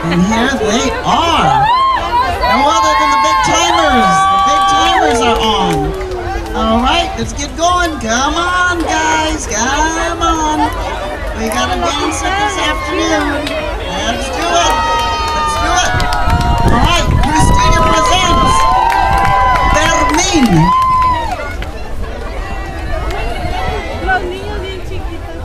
And here they are. And well, they're the big timers. The big timers are on. All right, let's get going. Come on, guys. Come on. We got a dancer this afternoon. Let's do it. Let's do it. All right, Christina presents Fermín. Los niños bien chiquitos.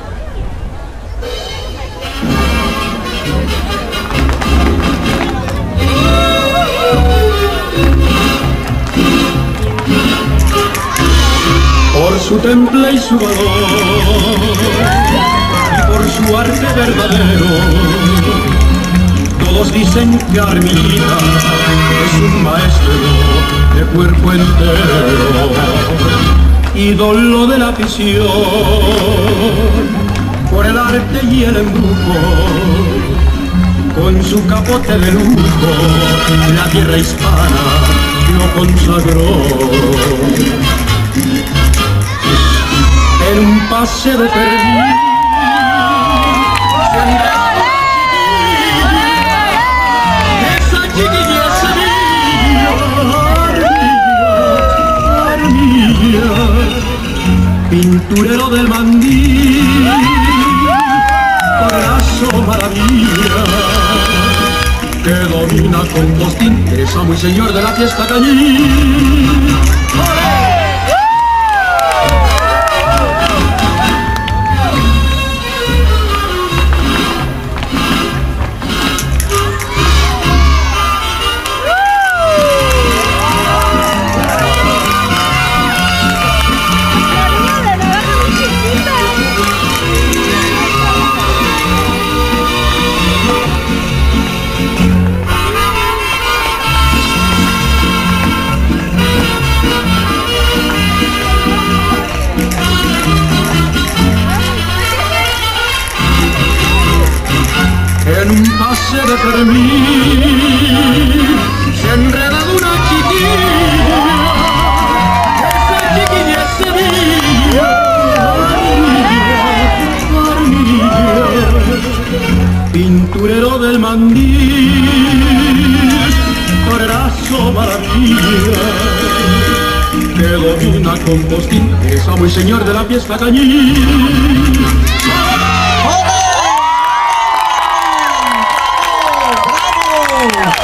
Por su temple y su valor, y por su arte verdadero, todos dicen que Arminita es un maestro de cuerpo entero, ídolo de la afición, por el arte y el embrujo, con su capote de lujo, la tierra hispana lo consagró. En un pase de Fermín esa chiquilla Sevilla, Armilla, pinturero del mandil, padrazo maravilla, que domina con postín, es amo y señor de la fiesta cañí. En un pase de Fermín se enreda una chiquilla, esa chiquilla es Sevilla, Armilla, pinturero del mandil, torerazo maravilla, que domina con postín, es amo y señor de la fiesta cañí. Bravo!